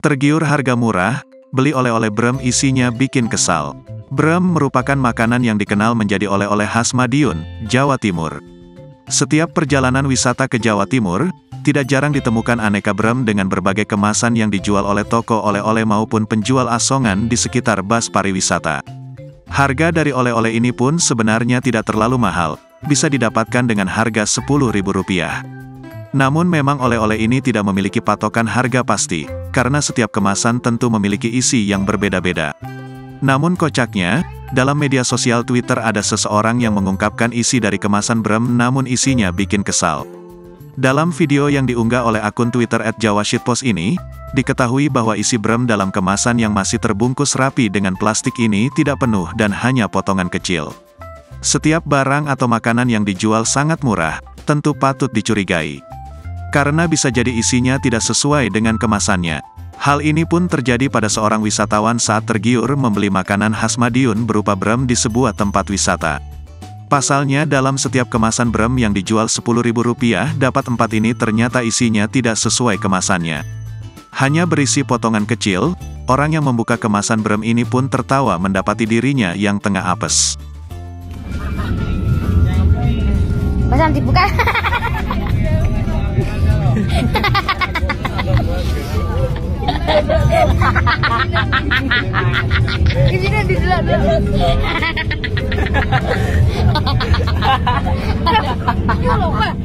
Tergiur harga murah, beli oleh-oleh brem isinya bikin kesal. Brem merupakan makanan yang dikenal menjadi oleh-oleh khas Madiun, Jawa Timur. Setiap perjalanan wisata ke Jawa Timur, tidak jarang ditemukan aneka brem dengan berbagai kemasan yang dijual oleh toko oleh-oleh maupun penjual asongan di sekitar bas pariwisata. Harga dari oleh-oleh ini pun sebenarnya tidak terlalu mahal, bisa didapatkan dengan harga Rp10.000. Namun memang oleh-oleh ini tidak memiliki patokan harga pasti, karena setiap kemasan tentu memiliki isi yang berbeda-beda. Namun kocaknya, dalam media sosial Twitter ada seseorang yang mengungkapkan isi dari kemasan brem namun isinya bikin kesal. Dalam video yang diunggah oleh akun Twitter @jawashitpost ini, diketahui bahwa isi brem dalam kemasan yang masih terbungkus rapi dengan plastik ini tidak penuh dan hanya potongan kecil. Setiap barang atau makanan yang dijual sangat murah, tentu patut dicurigai. Karena bisa jadi isinya tidak sesuai dengan kemasannya. Hal ini pun terjadi pada seorang wisatawan saat tergiur membeli makanan khas Madiun berupa brem di sebuah tempat wisata. Pasalnya dalam setiap kemasan brem yang dijual Rp10.000 dapat 4 ini ternyata isinya tidak sesuai kemasannya. Hanya berisi potongan kecil, orang yang membuka kemasan brem ini pun tertawa mendapati dirinya yang tengah apes. Masa dibuka? Ini di dalam.